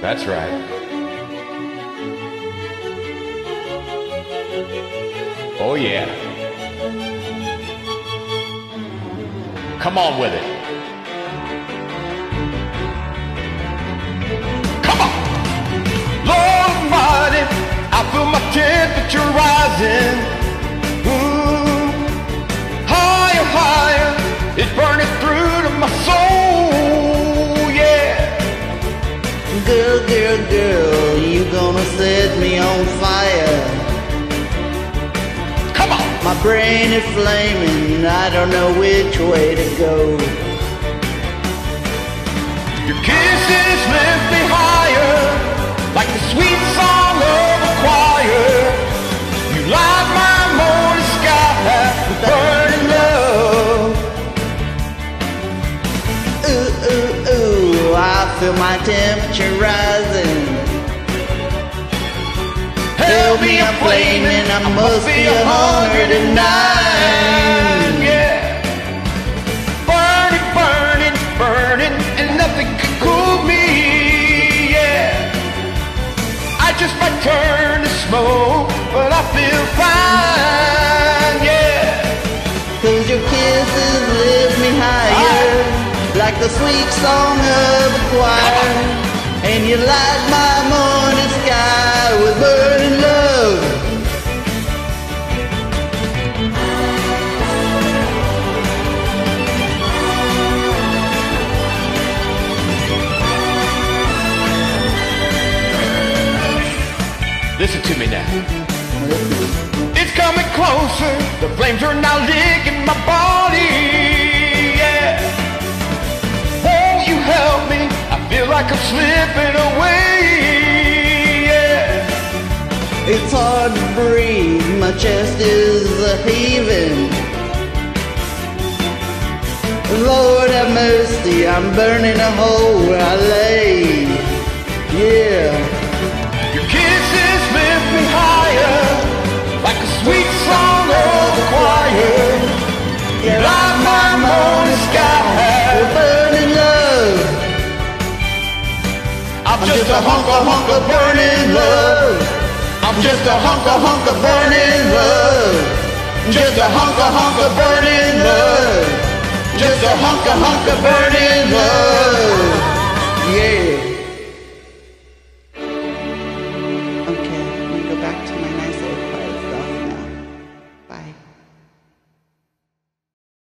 That's right. Oh yeah. Come on with it. Come on! Lord Almighty, I feel my temperature rising. Ooh, higher, higher, it's burning through to my soul, yeah. Girl, girl, girl, you gonna set me on fire. Come on! My brain is flaming, I don't know which way to go. Your kisses lift me higher, like the sweet song of a choir. You light my morning sky with burning love. Ooh, ooh, ooh, I feel my temperature rising. Hell me, I'm flaming, I must be 109. Yeah. Burning, burning, burning, and nothing can cool me, yeah. I just might turn to smoke, but I feel fine, yeah. 'Cause your kisses lift me higher, like the sweet song of a choir. And you light my morning sky with burning love. Listen to me now. It's coming closer. The flames are now licking my body. Yeah. Won't you help me? I feel like I'm slipping away. Yeah. It's hard to breathe. My chest is heaving. Lord have mercy. I'm burning a hole where I lay. Yeah. Your kisses lift me higher, like a sweet song of a choir. You light my morning sky with burning love. I'm just a hunk of burning love. I'm just a hunk of burning love. Just a hunk of burning love. Just a hunk of burning love. Yeah.